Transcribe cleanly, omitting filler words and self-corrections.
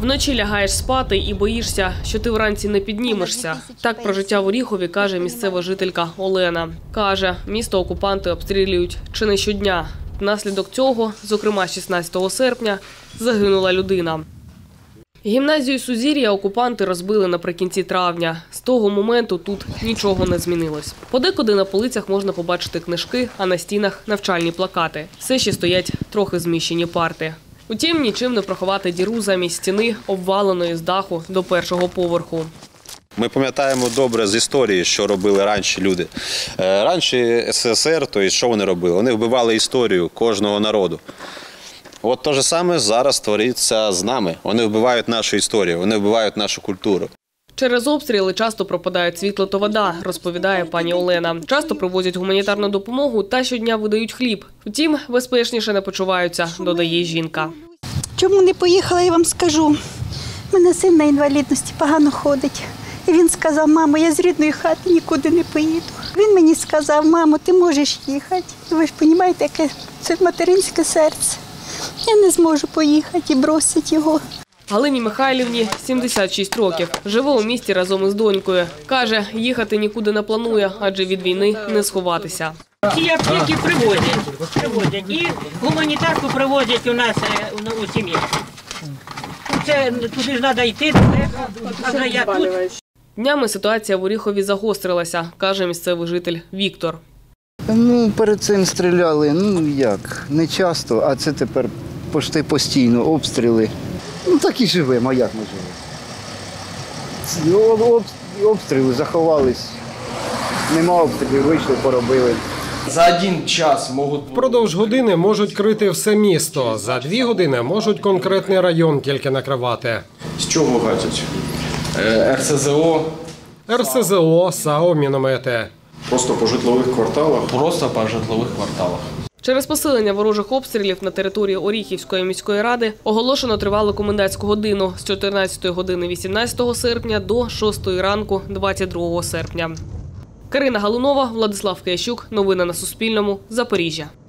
Вночі лягаєш спати і боїшся, що ти вранці не піднімешся. Так про життя в Оріхові каже місцева жителька Олена. Каже, місто окупанти обстрілюють чи не щодня. Внаслідок цього, зокрема 16 серпня, загинула людина. Гімназію Сузір'я окупанти розбили наприкінці травня. З того моменту тут нічого не змінилось. Подекуди на полицях можна побачити книжки, а на стінах – навчальні плакати. Все ще стоять трохи зміщені парти. Утім, нічим не приховати діру замість стіни, обваленої з даху до першого поверху. Ми пам'ятаємо добре з історії, що робили раніше люди. Раніше СССР, то що вони робили? Вони вбивали історію кожного народу. От те ж саме зараз твориться з нами. Вони вбивають нашу історію, вони вбивають нашу культуру. Через обстріли часто пропадають світло та вода, розповідає пані Олена. Часто привозять гуманітарну допомогу та щодня видають хліб. Втім, безпечніше не почуваються, додає жінка. Чому не поїхала, я вам скажу. У мене син на інвалідності погано ходить. І він сказав: мамо, я з рідної хати нікуди не поїду. Він мені сказав: мамо, ти можеш їхати. Ви ж розумієте, яке це материнське серце. Я не зможу поїхати і бросити його. Галині Михайлівні 76 років. Живе у місті разом із донькою. Каже, їхати нікуди не планує, адже від війни не сховатися. Ці аптеки привозять. І гуманітарку привозять у нас у сім'ї. Туди ж треба йти, а я тут. Днями ситуація в Оріхові загострилася, каже місцевий житель Віктор. Перед цим стріляли, не часто, а це тепер почти постійно обстріли. Так і живемо, а як ми живемо? Обстріли, заховались, нема обстрілів, вийшли, поробили. За один час можуть... Впродовж години можуть крити все місто, за 2 години можуть конкретний район тільки накривати. З чого гатять? РСЗО? РСЗО, САУ, міномети. Просто по житлових кварталах? Просто по житлових кварталах. Через посилення ворожих обстрілів на території Оріхівської міської ради оголошено тривалу комендантську годину з 14 години 18 серпня до 6 ранку 22 серпня. Карина Галунова, Владислав Киящук. Новини на Суспільному. Запоріжжя.